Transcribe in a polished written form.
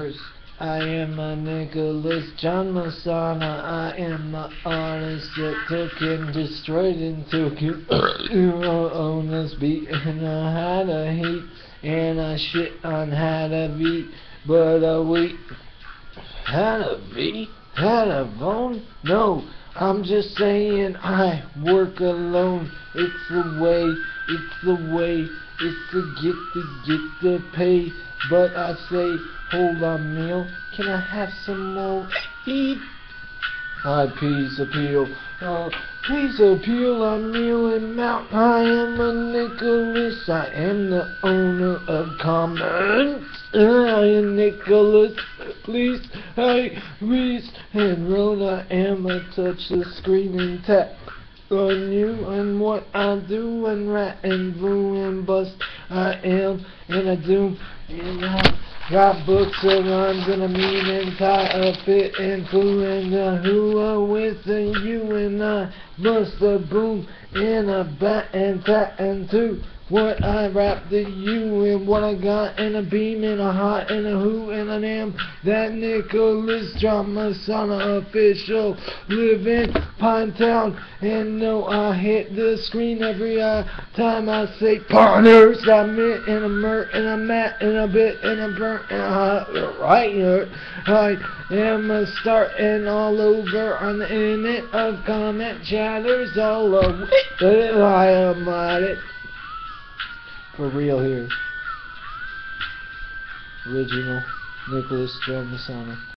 first. I am a Nicholas John Messana. I am the artist that took and destroyed and took it on this beat. And I had a heat and I shit on had a beat, but we had a beat, had a bone. No, I'm just saying I work alone. It's the way, it's the way, it's to get the pay. But I say, hold on, meal, can I have some more eat? Peace appeal, peace appeal, I'm kneeling out. I am a Nicholas, I am the owner of comments. I am Nicholas, please, please, and roll. I am a touch the screen and tap on you and what I do and rat and blue and bust. I am and I do and I got books of rhymes and a mean and tie a fit and flew and a who are with and you and I bust a boom and a bat and tat and two. What I rap to you and what I got and a beam and a hot and a who and an am. That Nicholas John Messana official live in Pine Town and no I hit the screen every time I say partners. I mint and a mert and a mat and a bit and a burnt and a hot right. I am a starting all over on the internet of comment chatters all over. I am at it. For real here. Original Nicholas John Messana.